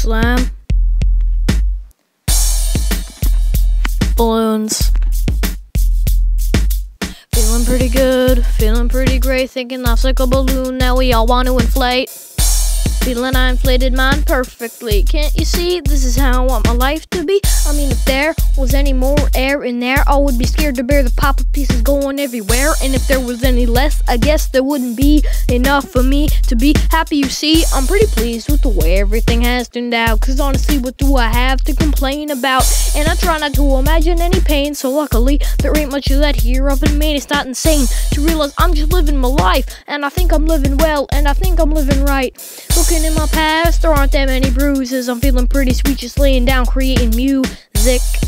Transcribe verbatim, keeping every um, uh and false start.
Slam. Balloons. Feeling pretty good, feeling pretty great, thinking life's like a balloon, now we all want to inflate. Feeling I inflated mine perfectly. Can't you see? This is how I want my life to be. I mean, if there was any more air in there, I would be scared to bear the pop-up pieces going everywhere. And if there was any less, I guess there wouldn't be enough for me to be happy. You see, I'm pretty pleased with the way everything has turned out, cause honestly, what do I have to complain about? And I try not to imagine any pain, so luckily there ain't much of that here up in me. It's not insane to realize I'm just living my life, and I think I'm living well, and I think I'm living right. Looking in my past, there aren't that many bruises. I'm feeling pretty sweet, just laying down, creating music.